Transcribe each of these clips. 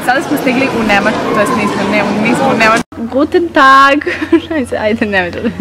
Sada smo stigli u Nemačku, to jest nismo u Nemačku. Guten Tag! Ajde, ne vidim.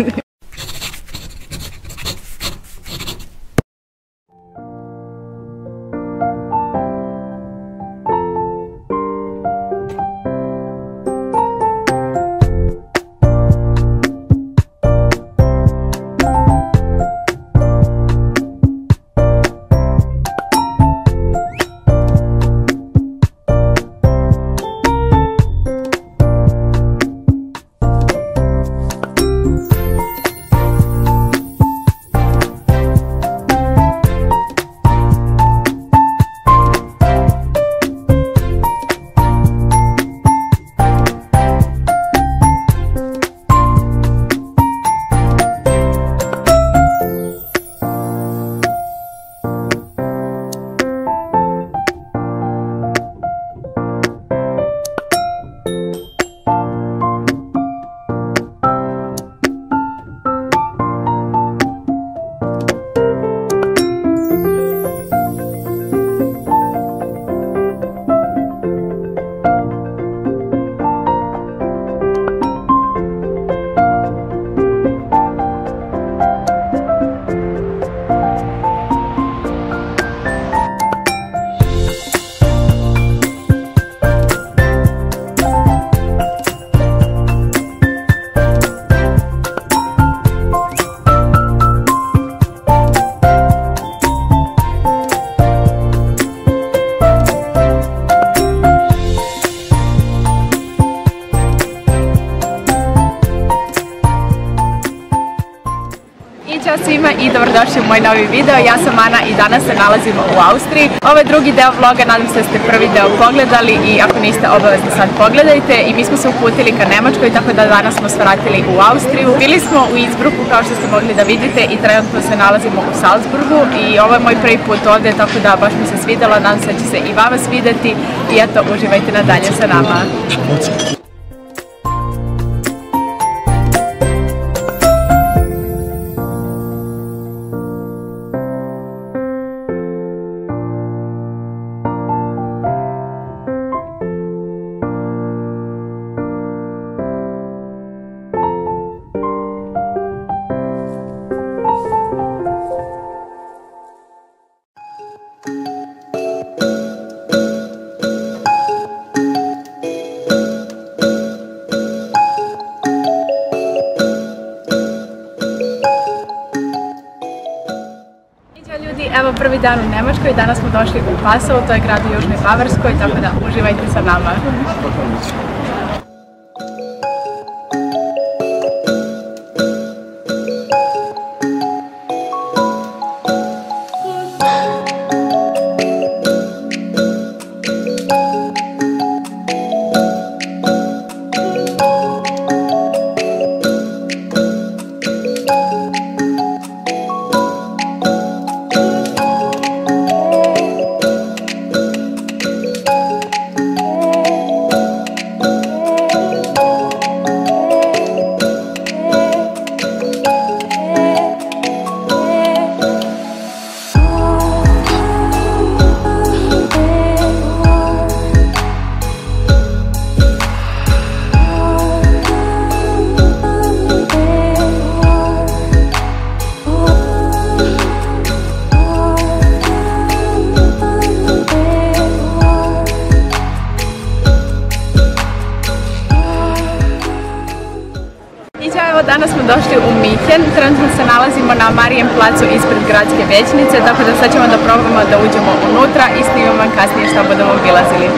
Ćao svima i dobrodošli u moj novi video. Ja sam Ana i danas se nalazimo u Austriji. Ovo je drugi deo vloga, nadam se da ste prvi deo pogledali i ako niste, obavezno sad pogledajte. I mi smo se uputili ka Nemačkoj, tako da danas smo svratili u Austriju. Bili smo u Innsbrucku, kao što ste mogli da vidite, i trenutno se nalazimo u Salzburgu i ovo je moj prvi put ovdje, tako da baš mi se svidjelo, nadam se da će se i vama svidjeti i eto, uživajte nadalje sa nama. Evo prvi dan u Nemačkoj, danas smo došli u Passau, to je grad u Južnoj Bavarskoj, tako da uživajte sa nama. Danas smo došli u München, trenutno se nalazimo na Marijem placu ispred gradske vijećnice, tako da sad ćemo da probamo da uđemo unutra i snimamo kasnije što budemo obilazili.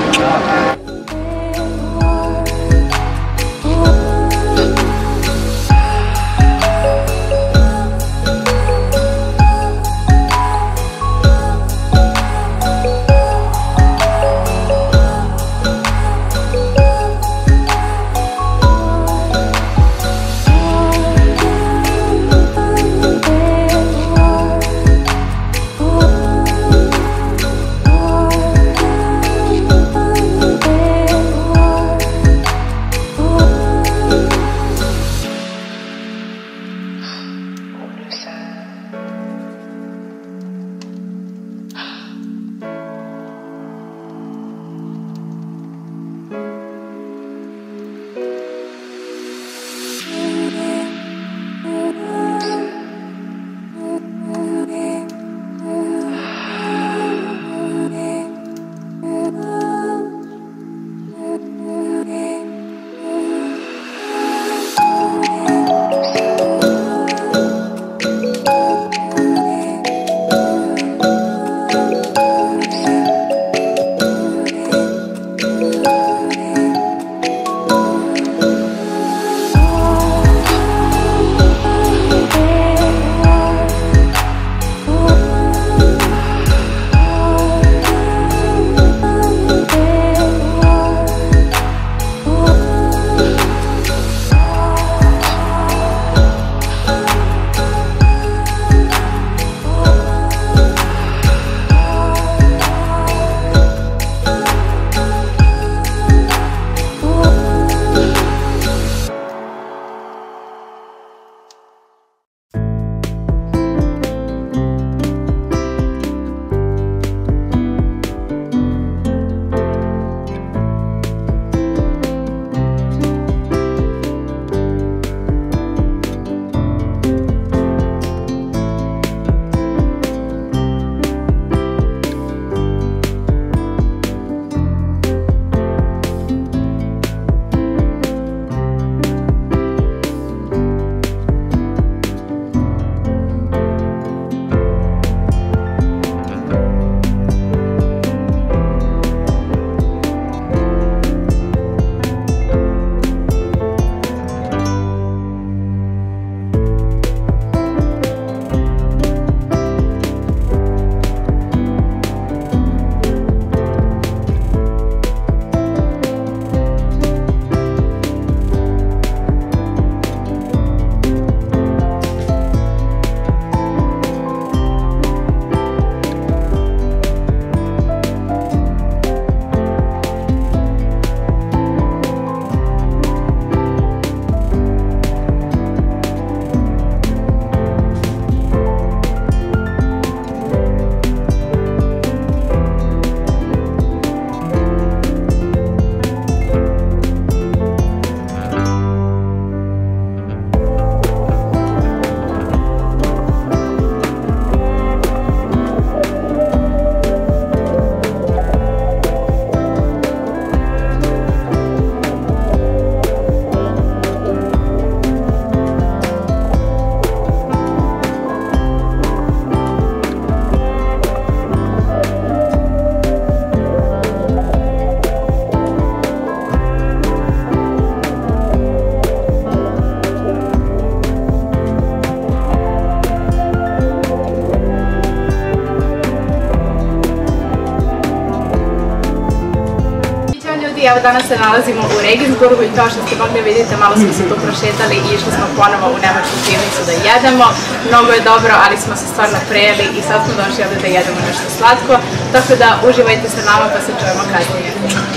evo danas se nalazimo u Regensburgu i kao što ste mogli vidjeti, malo smo se tu prošetali i išli smo ponovo u nemačku pivnicu da jedemo. Mnogo je dobro, ali smo se stvarno prejeli i sad smo došli ovdje da jedemo nešto slatko. Tako da uživajte sa nama pa se čujemo kasnije.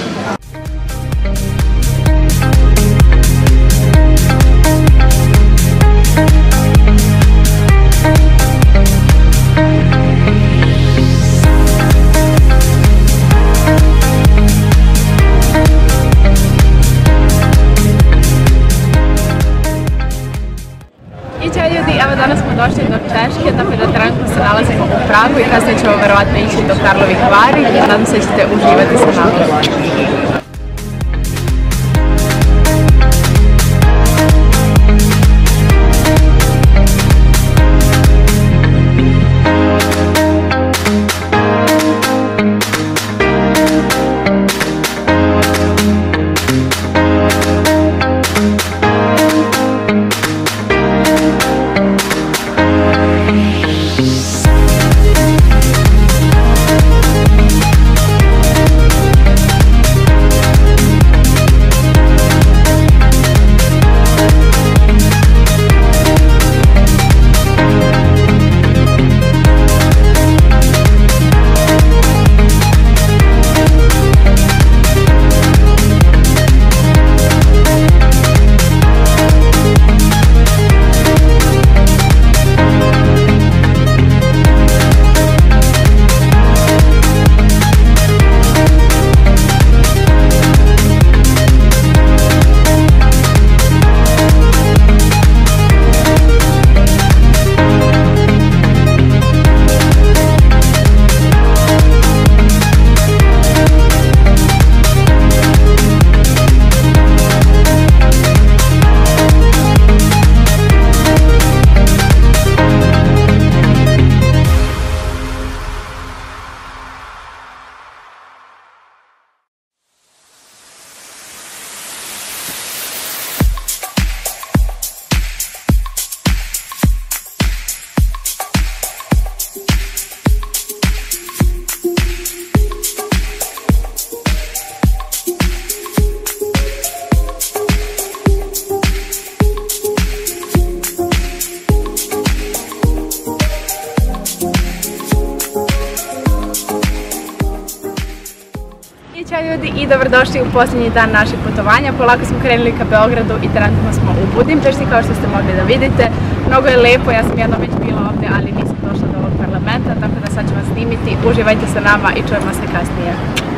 Evo danas smo došli do Češke, tako da trenutno se nalazimo u Pragu i kasnije ćemo verovatno ići do Karlovih Vari i nadam se da ćete uživati sa nama. Ćao ljudi i dobrodošli u posljednji dan našeg putovanja. Polako smo krenuli ka Beogradu i trenutno smo u Budimpešti kao što ste mogli da vidite. Mnogo je lepo, ja sam jednom već bila ovdje, ali nisam došla do ovog parlamenta, tako da sad ću vas snimiti. Uživajte sa nama i čujemo se kasnije.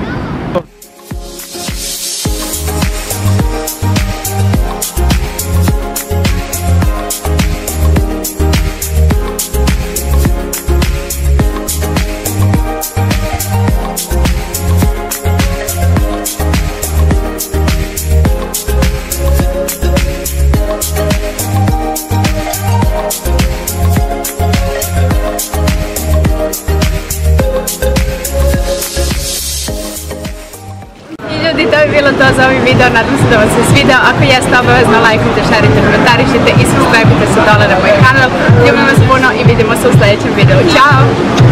To je bilo to za ovaj video, nadam se da vam se svidao. Ako jeste, obavezno lajkujte, šerite, komentarišite i subscribe-ite se dole na moj kanal. Ljubim vas puno i vidimo se u sljedećem videu. Ćao!